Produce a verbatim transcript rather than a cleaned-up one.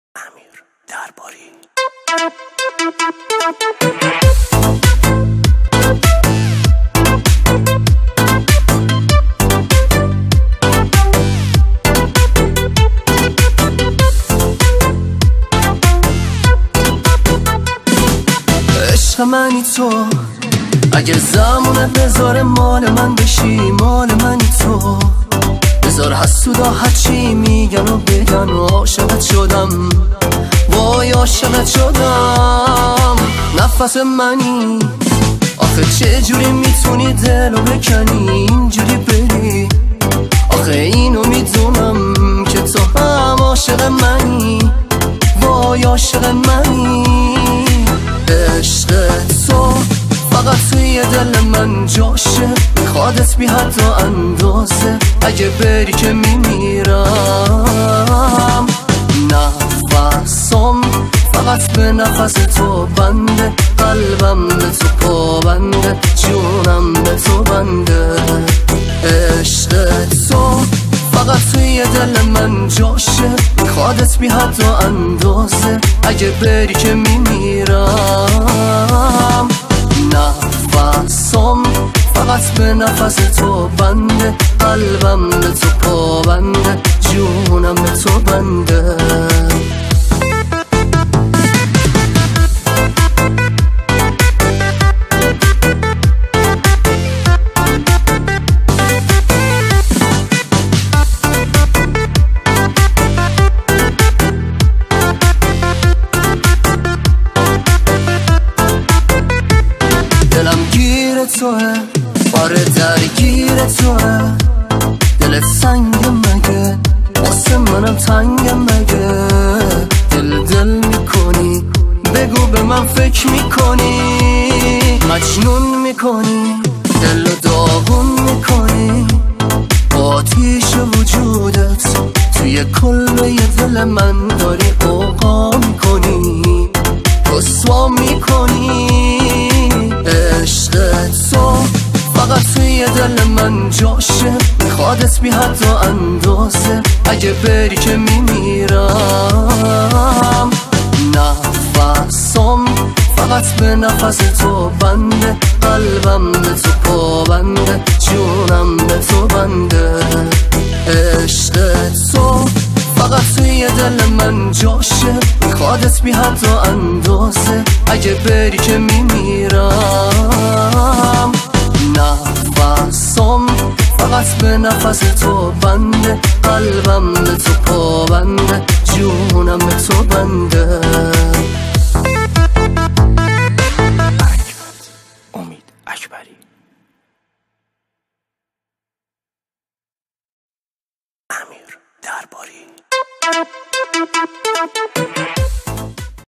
امیر درباری. عشق منی تو، اگه زمانت بذاره مال من بشی، مال منی تو. بذار حسودا هرچی میگن و بگن و عاشقت شدم، وای عاشقت شدم. نفس منی، آخه چه جوری میتونی دلو بکنی اینجوری بری؟ آخه اینو میدونم که تو هم عاشق منی، وای عاشق منی. عشق تو فقط توی دل من جاشه، میخوادت بی حد و اندازه، اگه بری که میمیرم. نفسم فقط به نفس تو بنده، قلبم به تو پابنده، جونم به تو بنده. عشق تو فقط توی دل من جاشه، میخوادت بی حد و اندازه، اگه بری که میمیرم. نفسم فقط به نفس تو بنده، قلبم به تو پابنده، جونم به تو بنده. دلم گیر توه، آره درگیر توه. دلت سنگ مگه، واسه منم تنگ مگه؟ دل دل میکنی، بگو به من فکر میکنی، مجنون میکنی، دل رو داغون میکنی. با آتیش وجودت توی کلبه دل من داری اوقا میکنی، رسوا میکنی. عشق تو فقط توی دل من جاشه، میخوادت بی حد و اندازه، اگه بری که میمیرم. نفسم فقط به نفس تو بنده، قلبم به تو پابنده، جونم به تو بنده. عشق تو فقط توی دل من جاشه، میخوادت بی حد و اندازه، اگه بری که میمیرم. نفسم فقط به نفس تو بنده، قلبم به تو پابنده، جونم به تو بنده. امید اکبری. امیر درباری.